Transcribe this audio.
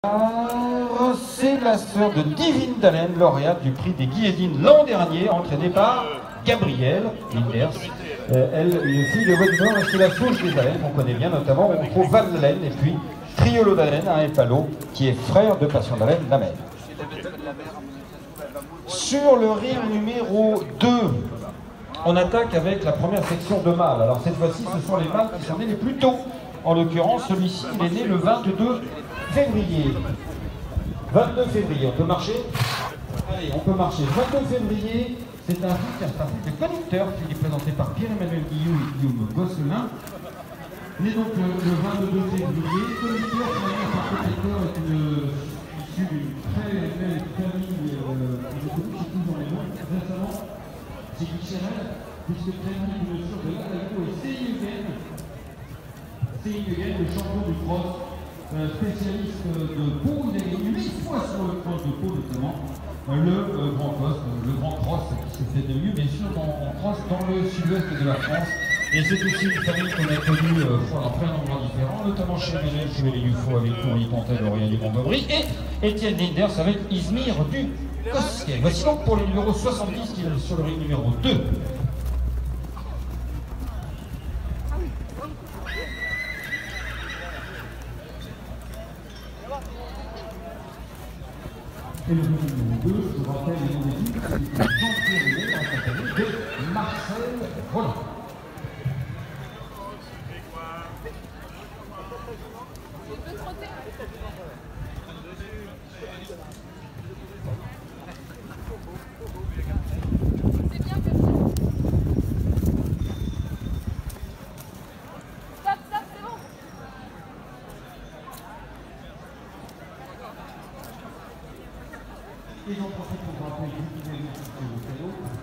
C'est la sœur de Divine Dallène, lauréate du prix des Guilledines l'an dernier, entraînée par Gabrielle Linders. Elle, une fille de Vaud-du-Nord, et c'est la souche des Dallènes qu'on connaît bien, notamment on trouve Val Dallène et puis Triolo Dallène, un épalo qui est frère de Passion Dallène, la mère. Sur le rire numéro 2, on attaque avec la première section de mâles. Alors cette fois-ci, ce sont les mâles qui sont nés les plus tôt. En l'occurrence, celui-ci, il est né le 22 février. 22 février, on peut marcher? Allez, on peut marcher. 22 février, c'est un film de conducteur qui est présenté par Pierre-Emmanuel Guillou et Guillaume Gosselin. Né donc le 22 février, conducteur, par protecteur est issue d'une très belle famille je trouve qui est toujours les noms. Récemment, c'est Guichet, puisque très vite, une mesure de l'Alago et Seyugen, le champion du cross. Spécialiste de Pau, il a gagné 8 fois sur le cross de Pau notamment, le grand cross qui se fait de mieux bien sûr en cross dans le sud-ouest de la France. Et c'est aussi une famille qu'on a connue dans plein d'endroits différents, notamment chez Emmanuel, chez les UFO avec Henri Pontel, Aurélien du Montgomery, et Étienne Linders avec Izmir du Kosciel. Voici donc pour le numéro 70 qui est sur le ring numéro 2. Et le numéro 2, je vous rappelle les noms des filles, c'est Jean-Pierre accompagné de Marcel Roland. Et j'en profite pour rappeler que vous pouvez nous